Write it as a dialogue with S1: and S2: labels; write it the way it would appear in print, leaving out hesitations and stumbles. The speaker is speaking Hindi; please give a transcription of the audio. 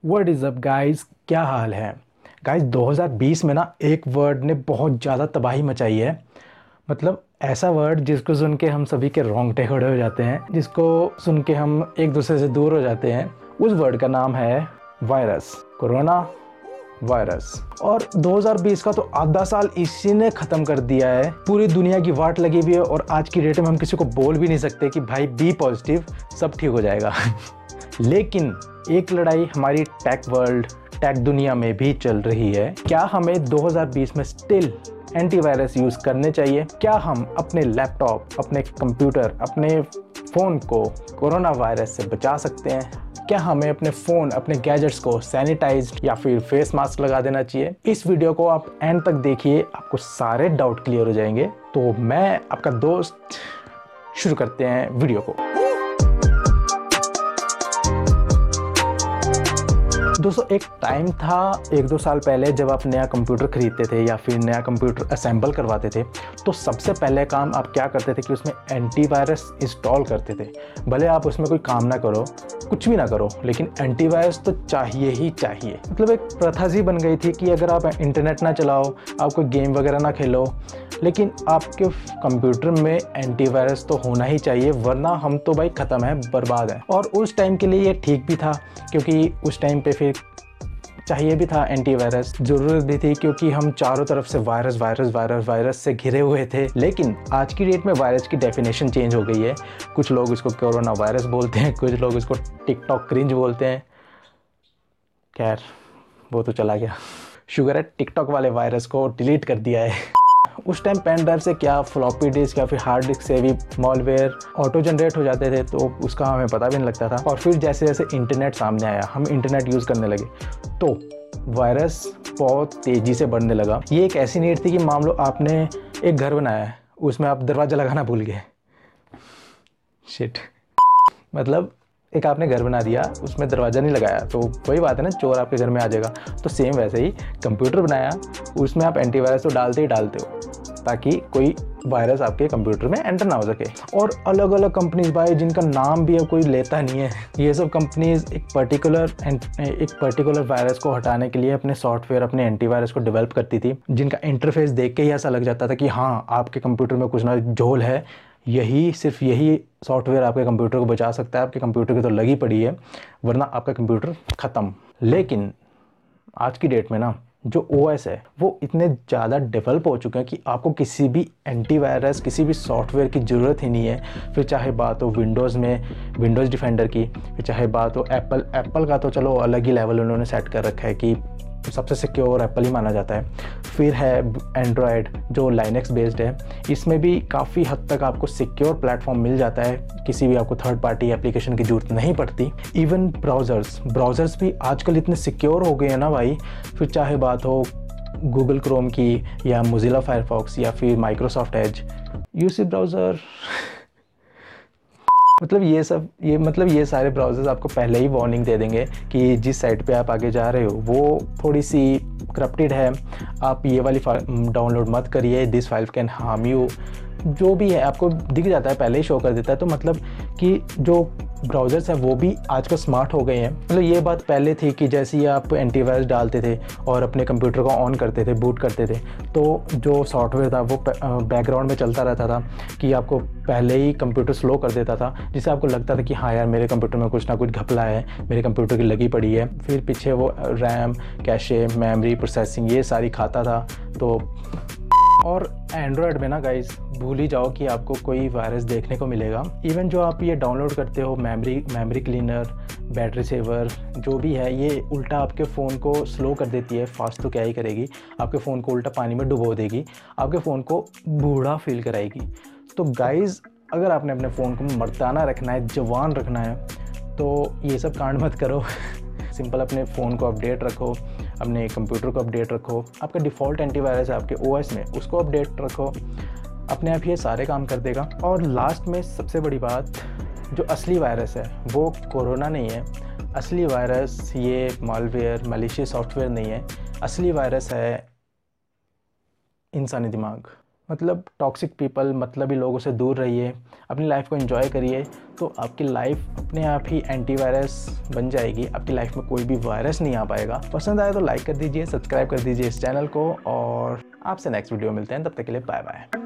S1: व्हाट इज़ अप गाइस, क्या हाल है गाइस। 2020 में ना एक वर्ड ने बहुत ज़्यादा तबाही मचाई है। मतलब ऐसा वर्ड जिसको सुन के हम सभी के रोंगटे खड़े हो जाते हैं, जिसको सुन के हम एक दूसरे से दूर हो जाते हैं। उस वर्ड का नाम है वायरस, कोरोना वायरस। और 2020 का तो आधा साल इसी ने ख़त्म कर दिया है। पूरी दुनिया की वाट लगी हुई है और आज की डेट में हम किसी को बोल भी नहीं सकते कि भाई बी पॉजिटिव, सब ठीक हो जाएगा। लेकिन एक लड़ाई हमारी टेक वर्ल्ड, टेक दुनिया में भी चल रही है। क्या हमें 2020 में स्टिल एंटीवायरस यूज़ करने चाहिए? क्या हम अपने लैपटॉप, अपने कंप्यूटर, अपने फ़ोन को कोरोना वायरस से बचा सकते हैं? क्या हमें अपने फ़ोन, अपने गैजेट्स को सैनिटाइज्ड या फिर फेस मास्क लगा देना चाहिए? इस वीडियो को आप एंड तक देखिए, आपको सारे डाउट क्लियर हो जाएंगे। तो मैं आपका दोस्त, शुरू करते हैं वीडियो को। दोस्तों, एक टाइम था 1-2 साल पहले जब आप नया कंप्यूटर खरीदते थे या फिर नया कंप्यूटर असेंबल करवाते थे, तो सबसे पहले काम आप क्या करते थे कि उसमें एंटीवायरस इंस्टॉल करते थे। भले आप उसमें कोई काम ना करो, कुछ भी ना करो, लेकिन एंटीवायरस तो चाहिए ही चाहिए। मतलब एक प्रथा सी बन गई थी कि अगर आप इंटरनेट ना चलाओ, आप कोई गेम वगैरह ना खेलो, लेकिन आपके कंप्यूटर में एंटीवायरस तो होना ही चाहिए, वरना हम तो भाई ख़त्म है, बर्बाद है। और उस टाइम के लिए ये ठीक भी था, क्योंकि उस टाइम पे फिर चाहिए भी था एंटीवायरस, ज़रूरत भी थी, क्योंकि हम चारों तरफ से वायरस वायरस वायरस वायरस से घिरे हुए थे। लेकिन आज की डेट में वायरस की डेफिनेशन चेंज हो गई है। कुछ लोग इसको कोरोना वायरस बोलते हैं, कुछ लोग इसको टिकटॉक क्रिंज बोलते हैं। खैर, वो तो चला गया। शुगर है टिकटॉक वाले वायरस को डिलीट कर दिया है। उस टाइम पेन ड्राइव से क्या फ्लॉपी डिस्क या फिर हार्ड डिस्क से भी मॉलवेयर ऑटो जनरेट हो जाते थे, तो उसका हमें पता भी नहीं लगता था। और फिर जैसे जैसे इंटरनेट सामने आया, हम इंटरनेट यूज़ करने लगे, तो वायरस बहुत तेज़ी से बढ़ने लगा। ये एक ऐसी नीड थी कि मान लो आपने एक घर बनाया है, उसमें आप दरवाज़ा लगाना भूल गए। शिट। मतलब एक आपने घर बना दिया, उसमें दरवाज़ा नहीं लगाया, तो वही बात है ना, चोर आपके घर में आ जाएगा। तो सेम वैसे ही कंप्यूटर बनाया, उसमें आप एंटीवायरस तो डालते ही डालते हो, ताकि कोई वायरस आपके कंप्यूटर में एंटर ना हो सके। और अलग अलग कंपनीज भाई, जिनका नाम भी अब कोई लेता नहीं है, ये सब कंपनीज एक पर्टिकुलर वायरस को हटाने के लिए अपने सॉफ्टवेयर, अपने एंटीवायरस को डेवलप करती थी, जिनका इंटरफेस देख के ही ऐसा लग जाता था कि हाँ, आपके कंप्यूटर में कुछ ना झोल है। सिर्फ यही सॉफ्टवेयर आपके कंप्यूटर को बचा सकता है। आपके कंप्यूटर की तो लगी पड़ी है, वरना आपका कंप्यूटर ख़त्म। लेकिन आज की डेट में ना, जो ओएस है वो इतने ज़्यादा डेवलप हो चुके हैं कि आपको किसी भी एंटीवायरस, किसी भी सॉफ्टवेयर की ज़रूरत ही नहीं है। फिर चाहे बात हो विंडोज़ में विंडोज़ डिफेंडर की, फिर चाहे बात हो एप्पल का, तो चलो अलग ही लेवल उन्होंने सेट कर रखा है कि सबसे सिक्योर एप्पल ही माना जाता है। फिर है एंड्रॉयड, जो लाइनक्स बेस्ड है, इसमें भी काफ़ी हद तक आपको सिक्योर प्लेटफॉर्म मिल जाता है, किसी भी आपको थर्ड पार्टी एप्लीकेशन की ज़रूरत नहीं पड़ती। इवन ब्राउज़र्स भी आजकल इतने सिक्योर हो गए हैं ना भाई। फिर चाहे बात हो गूगल क्रोम की, या मोजिला फायरफॉक्स, या फिर माइक्रोसॉफ्ट एज, यूसी ब्राउज़र। मतलब ये सारे ब्राउज़र्स आपको पहले ही वार्निंग दे देंगे कि जिस साइट पे आप आगे जा रहे हो वो थोड़ी सी करप्टेड है, आप ये वाली डाउनलोड मत करिए, this file can harm you. जो भी है आपको दिख जाता है, पहले ही शो कर देता है। तो मतलब कि जो ब्राउज़र्स हैं वो भी आजकल स्मार्ट हो गए हैं। मतलब ये बात पहले थी कि जैसे ही आप एंटीवायरस डालते थे और अपने कंप्यूटर को ऑन करते थे, बूट करते थे, तो जो सॉफ्टवेयर था वो बैकग्राउंड में चलता रहता था, कि आपको पहले ही कंप्यूटर स्लो कर देता था, जिससे आपको लगता था कि हाँ यार, मेरे कंप्यूटर में कुछ ना कुछ घपला है, मेरे कंप्यूटर की लगी पड़ी है। फिर पीछे वो रैम, कैशे, मेमोरी, प्रोसेसिंग, ये सारी खाता था। तो और एंड्रॉयड में ना गाइस, भूल ही जाओ कि आपको कोई वायरस देखने को मिलेगा। इवन जो आप ये डाउनलोड करते हो, मेमोरी क्लीनर, बैटरी सेवर, जो भी है, ये उल्टा आपके फ़ोन को स्लो कर देती है। फास्ट तो क्या ही करेगी, आपके फ़ोन को उल्टा पानी में डुबो देगी, आपके फ़ोन को बूढ़ा फील कराएगी। तो गाइस, अगर आपने अपने फ़ोन को मर्दाना रखना है, जवान रखना है, तो ये सब कांड मत करो। सिंपल अपने फ़ोन को अपडेट रखो, अपने कंप्यूटर को अपडेट रखो, आपका डिफ़ॉल्ट एंटीवायरस है आपके ओएस में, उसको अपडेट रखो, अपने आप ये सारे काम कर देगा। और लास्ट में सबसे बड़ी बात, जो असली वायरस है वो कोरोना नहीं है। असली वायरस ये मालवेयर, मलिशियस सॉफ्टवेयर नहीं है। असली वायरस है इंसानी दिमाग। मतलब टॉक्सिक पीपल, मतलबी लोगों से दूर रहिए, अपनी लाइफ को एंजॉय करिए, तो आपकी लाइफ अपने आप ही एंटीवायरस बन जाएगी। आपकी लाइफ में कोई भी वायरस नहीं आ पाएगा। पसंद आए तो लाइक कर दीजिए, सब्सक्राइब कर दीजिए इस चैनल को, और आपसे नेक्स्ट वीडियो मिलते हैं। तब तक के लिए बाय बाय।